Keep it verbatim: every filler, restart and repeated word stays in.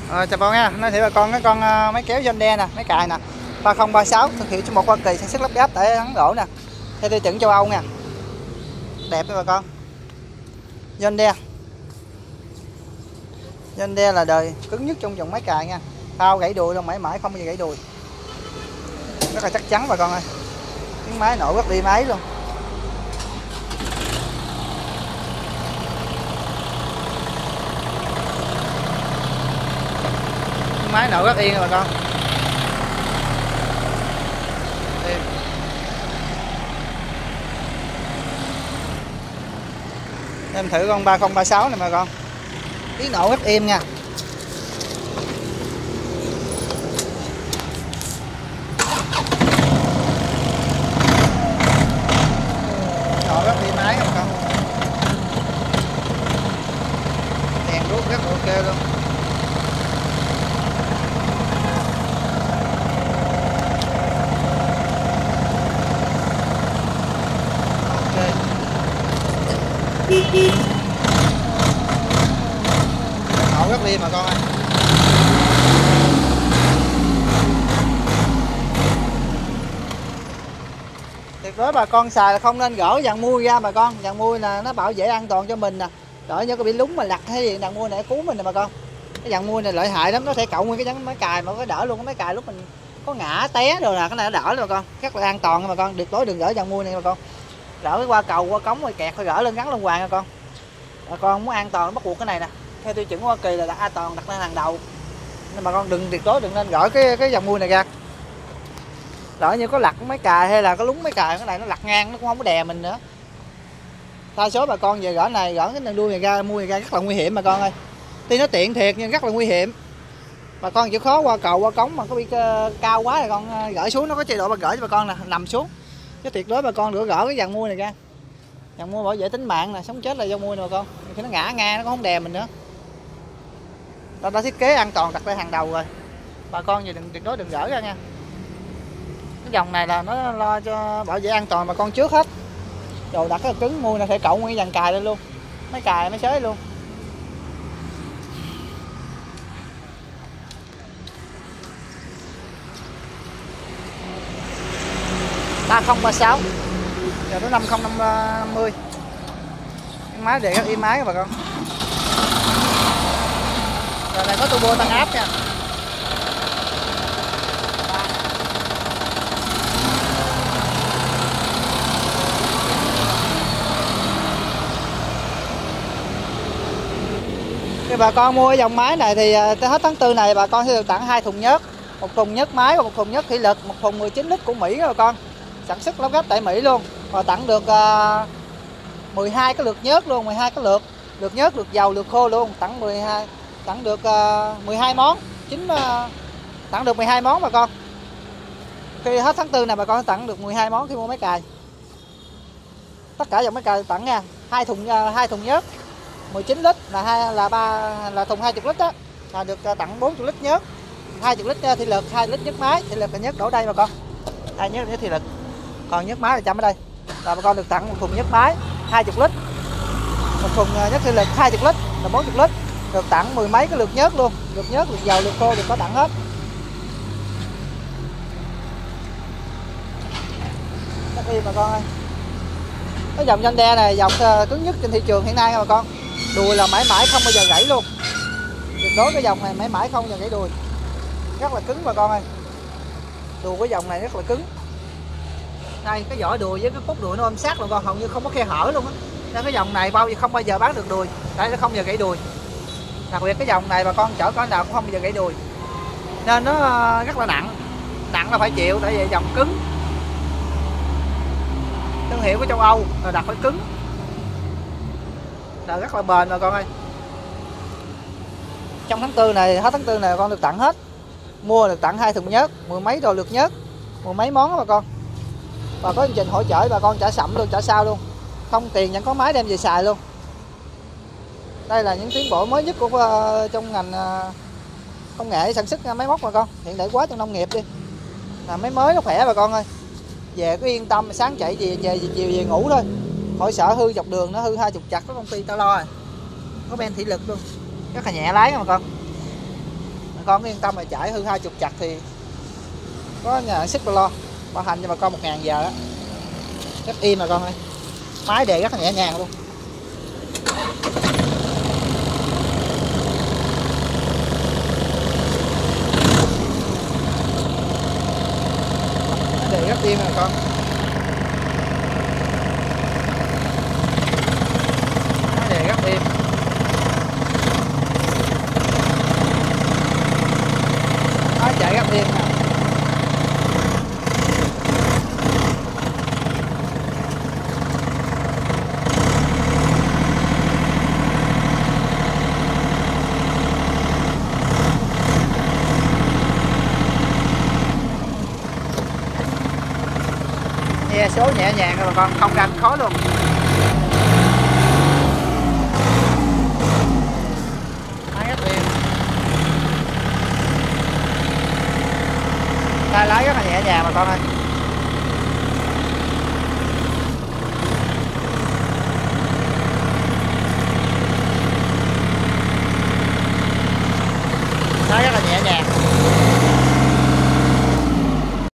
Rồi, chào bà con nha, nói thiệt bà con cái con uh, máy kéo John Deere nè, máy cài nè, ba không ba sáu thực hiện cho một Hoa Kỳ sản xuất lắp ráp tại Ấn Độ nè, theo tiêu chuẩn châu Âu nha, đẹp nha bà con. John Deere, John Deere là đời cứng nhất trong dòng máy cài nha, thao gãy đùi luôn, mãi mãi không bao giờ gãy đùi, rất là chắc chắn bà con ơi. Tiếng máy nổ rất đi máy luôn. Máy nổ rất yên rồi bà con. Yên. Em thử con ba không ba sáu này bà con. Tiếng nổ rất êm nha. Nổ rất đi máy không con. Đèn đuốc rất ok luôn. Nổ rất đi mà con ơi. Tuyệt đối bà con xài là không nên gỡ dàn mui ra bà con. Dàn mui là nó bảo vệ an toàn cho mình nè, đỡ như có bị lúng mà lặt hay gì dàn mui này cứu mình nè bà con. Cái dàn mui này lợi hại lắm, nó thể cậu nguyên cái dàn máy cài mà có đỡ luôn. Cái máy cài lúc mình có ngã té rồi là cái này nó đỡ luôn bà con, rất là an toàn nha bà con. Tuyệt đối đừng gỡ dàn mui này bà con. Gỡ qua cầu qua cống rồi kẹt phải gỡ lên gắn lên hoàng nha con. Bà con muốn an toàn bắt buộc cái này nè, theo tiêu chuẩn Hoa Kỳ là đặt an toàn đặt lên hàng đầu, nên bà con đừng tuyệt đối đừng nên gỡ cái cái dàn mui này ra. Lỡ như có lặt máy cài hay là có lúng máy cài cái này nó lặt ngang nó cũng không có đè mình nữa. Đa số bà con về gỡ này gỡ cái đuôi này ra mui này ra rất là nguy hiểm bà con ơi. Tuy nó tiện thiệt nhưng rất là nguy hiểm. Bà con chịu khó qua cầu qua cống mà có bị cao quá thì con gỡ xuống, nó có chế độ bà gỡ cho bà con nè, nằm xuống. Chứ tuyệt đối bà con đừng gỡ cái dàn mui này ra. Dàn mui bảo vệ tính mạng nè, sống chết là do mui nè bà con. Khi nó ngã ngang nó cũng không đè mình nữa. Ta đã thiết kế an toàn đặt lên hàng đầu rồi. Bà con gì đừng tuyệt đối đừng gỡ ra nha. Cái dòng này là nó lo cho bảo vệ an toàn bà con trước hết. Đồ đặt cái cứng mui là thể cậu nguyên dàn cài lên luôn. Máy cài máy xới luôn. ba không ba sáu giờ tới năm không năm mươi. Cái máy để rất im máy các bà con. Rồi này có turbo tăng áp nha. Khi bà con mua cái dòng máy này thì tới hết tháng tư này bà con sẽ được tặng hai thùng nhớt, một thùng nhớt máy và một thùng nhớt thủy lực, một thùng mười chín lít của Mỹ các bà con, sản xuất lắp ráp tại Mỹ luôn. Và tặng được uh, mười hai cái lượt nhớt luôn, mười hai cái lượt lượt nhớt, lượt dầu, lượt khô luôn, tặng mười hai, tặng được uh, mười hai món, chính uh, tặng được mười hai món bà con. Khi hết tháng tư này bà con sẽ tặng được mười hai món khi mua máy cài. Tất cả dòng máy cài tặng nha, hai thùng uh, hai thùng nhớt mười chín lít là hai là ba là thùng hai mươi lít đó, là được tặng bốn mươi lít nhớt, hai mươi lít thị lực, hai lít nhớt máy. Thị lực là nhớt đổ đây bà con, hai nhớt nhớt thị lực, còn nhớt máy là chăm ở đây. Là bà con được tặng một thùng nhớt máy hai mươi lít, một thùng nhớt thị lực hai mươi lít là bốn mươi lít, được tặng mười mấy cái lượt nhớt luôn, lượt nhớt, lượt dầu, lượt khô được có tặng hết. Rất im bà con ơi. Cái dòng John Deere này dòng cứng nhất trên thị trường hiện nay nha bà con. Đùi là mãi mãi không bao giờ gãy luôn. Tuyệt đối cái dòng này mãi mãi không bao giờ gãy đùi. Rất là cứng bà con ơi. Đùi cái dòng này rất là cứng. Đây cái vỏ đùi với cái cốt đùi nó ôm sát luôn con, hầu như không có khe hở luôn á. Nên cái dòng này bao giờ không bao giờ bán được đùi. Đây nó không bao giờ gãy đùi. Đặc biệt cái dòng này bà con chở con nào cũng không bao giờ gãy đùi. Nên nó rất là nặng. Nặng là phải chịu, tại vì dòng cứng. Thương hiệu của châu Âu là đặt phải cứng, là rất là bền rồi con ơi. Trong tháng tư này, hết tháng tư này con được tặng hết. Mua được tặng hai thùng nhớt, mười mấy đồ lượt nhớt, mười mấy món đó bà con. Và có chương trình hỗ trợ bà con trả sẵn luôn, trả sau luôn, không tiền nhận có máy đem về xài luôn. Đây là những tiến bộ mới nhất của uh, trong ngành uh, công nghệ sản xuất máy móc bà con, hiện đại quá trong nông nghiệp đi. Là máy mới nó khỏe bà con ơi. Về cứ yên tâm, sáng chạy về, về chiều về ngủ thôi, khỏi sợ hư dọc đường, nó hư hai chục chặt có công ty tao lo rồi. Có ben thủy lực luôn, rất là nhẹ lái mà con. bà con yên tâm mà chạy hư hai chục chặt thì có nhà sức mà lo, bảo hành cho bà con một ngàn giờ đó, rất im mà con ơi, máy đề rất là nhẹ nhàng luôn. Máy đề rất im mà con, máy đề rất im. Nó chạy rất im nè. Nghe số nhẹ nhàng rồi bà con, không ganh khó luôn. Máy rất im, tay lái rất là nhẹ nhàng bà con ơi.